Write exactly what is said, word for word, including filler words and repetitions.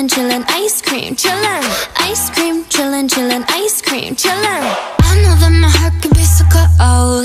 chillin', chillin', ice cream, chillin', ice cream, chillin', chillin', ice cream, chillin'. I know that my heart can be so cold.